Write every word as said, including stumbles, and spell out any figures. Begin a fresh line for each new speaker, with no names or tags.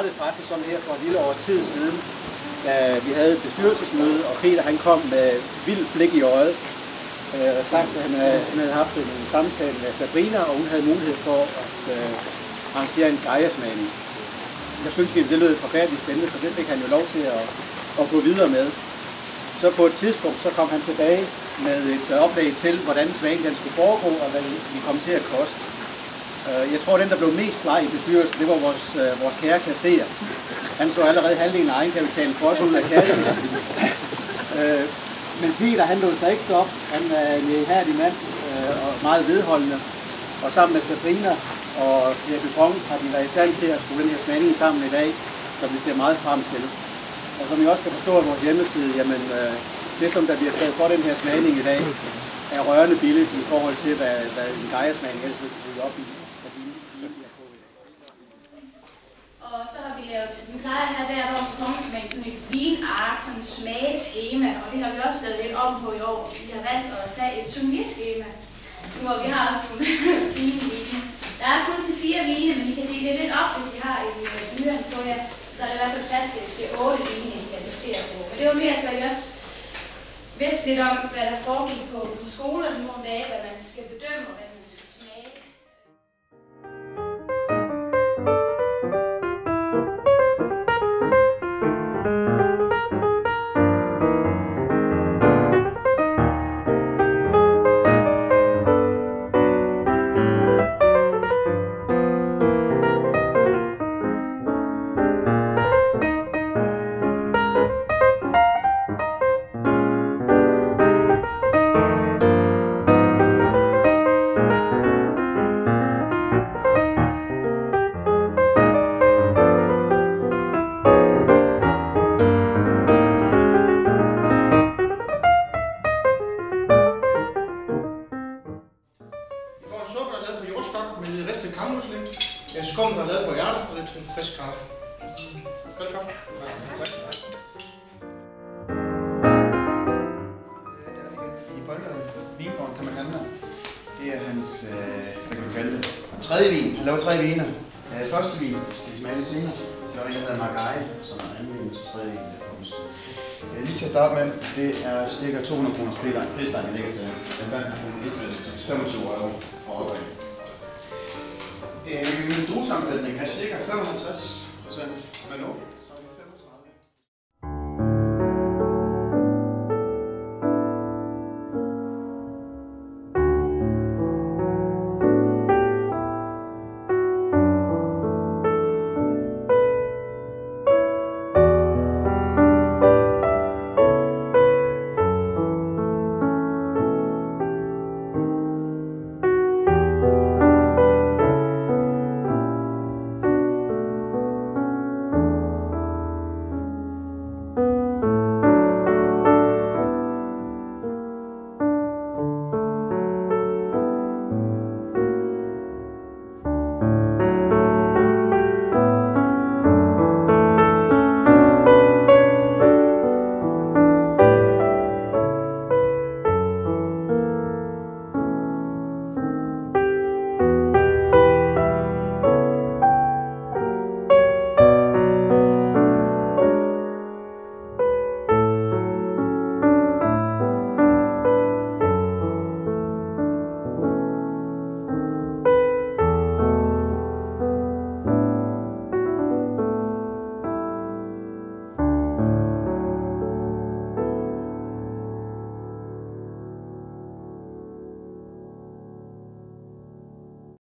startede faktisk sådan her for et lille år tid siden, da vi havde et bestyrelsesmøde, og Peter han kom med vildt blik i øjet. Øh, og sagt, at han, han havde haft en samtale med Sabrina, og hun havde mulighed for at øh, arrangere en gejersmagning. Jeg synes, det lød forfærdeligt spændende, så det fik han jo lov til at, at gå videre med. Så på et tidspunkt, så kom han tilbage med et oplæg til, hvordan smagningen den skulle foregå, og hvad vi kom til at koste. Jeg tror, den, der blev mest bleg i bestyrelsen, det var vores, vores kære kasserer. Han så allerede halvdelen af egenkapitalen for os ud af kassen. Men Peter, han lod sig ikke stoppe. Han er en ihærdig mand og meget vedholdende. Og sammen med Sabrina og Jeppe Bong har de været i stand til at skrue den her smagning sammen i dag, som vi ser meget frem til. Og som I også kan forstå af vores hjemmeside, jamen det, som der bliver taget for den her smagning i dag, er rørende billigt i forhold til, hvad, hvad en gejersmagning ellers vil blive op i.
Og så har vi lavet, vi plejer at have hvert år til kongesmag sådan et vinark, sådan et smageskema, og det har vi også lavet lidt om på i år. Vi har valgt at tage et souvenirskema, hvor vi har også nogle fine vine. Der er kun til fire vine, men I kan dele det lidt op, hvis I har en blyant på jer. Så er det i hvert fald plads til otte vine, I kan datere på. Men det var mere så, I også vidste lidt om, hvad der foregik på, på skolerne nogle dage, hvad man skal bedømme og hvad man skal smage.
Med ristet kammusling, en skum, der er lavet på hjertet, og lidt frisk kaffe. Velkommen. Tak. Der er vi igen i Boldøjen. Vingården kan man kalde det. Det er hans, øh, hvad kan man kalde det, tredje vin. Han laver tre viner. Øh, første vin skal vi smage lidt senere. Så er der en, der hedder Margay, som er anden vin, så tredje vin, der kommer. Øh, lige til at starte med, det er cirka to hundrede kroner prislejen, jeg lægger til. Den vandt til femogtyve euro for opad. Øh, druesammensætningen er cirka femoghalvtreds